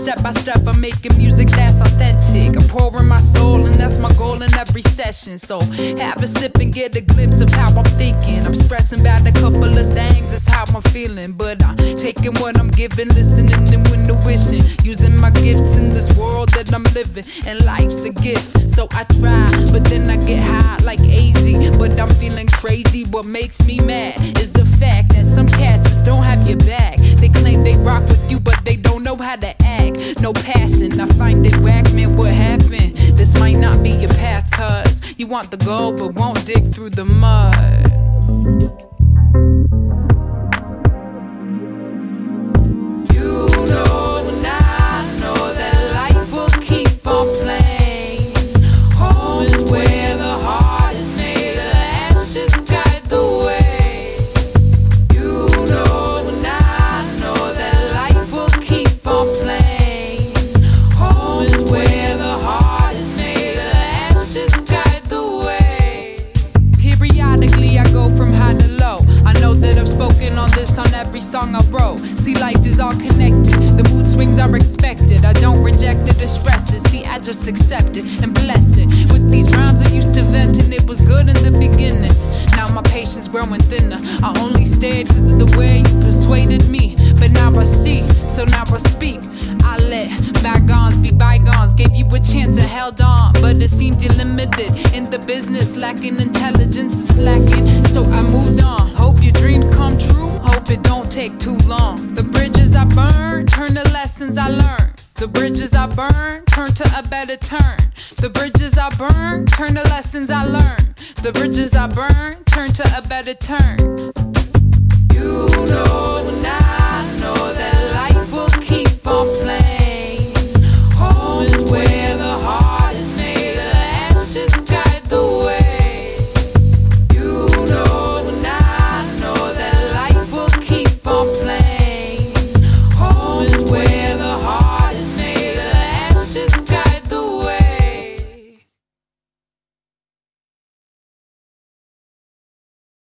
Step by step, I'm making music that's authentic. I'm pouring my soul, and that's my goal in every session. So have a sip and get a glimpse of how I'm thinking. I'm stressing about a couple of things, that's how I'm feeling. But I'm taking what I'm giving, listening and window wishing. Using my gifts in this world that I'm living. And life's a gift, so I try. But then I get high like AZ. But I'm feeling crazy. What makes me mad is the fact that some cats just don't have your back. They claim they rock with you, but they don't know how to act. No passion, I find it whack, man, what happened? This might not be your path, cause you want the gold but won't dig through the mud. Every song I wrote, see, life is all connected. The mood swings are expected. I don't reject it or stress it. See, I just accept it and bless it. With these rhymes I used to vent and it was good in the beginning. Now my patience growing thinner. I only stayed because of the way you persuaded me. But now I see, so now I speak. I let bygones be bygones. Gave you a chance and held on, but it seemed you limited in the business. Lacking intelligence is slacking, so I moved on. Hope your dreams come true. Hope it don't take too long. The bridges I burn turn to lessons I learned. The bridges I burn turn to a better turn. The bridges I burn turn to lessons I learned. The bridges I burn turn to a better turn. You know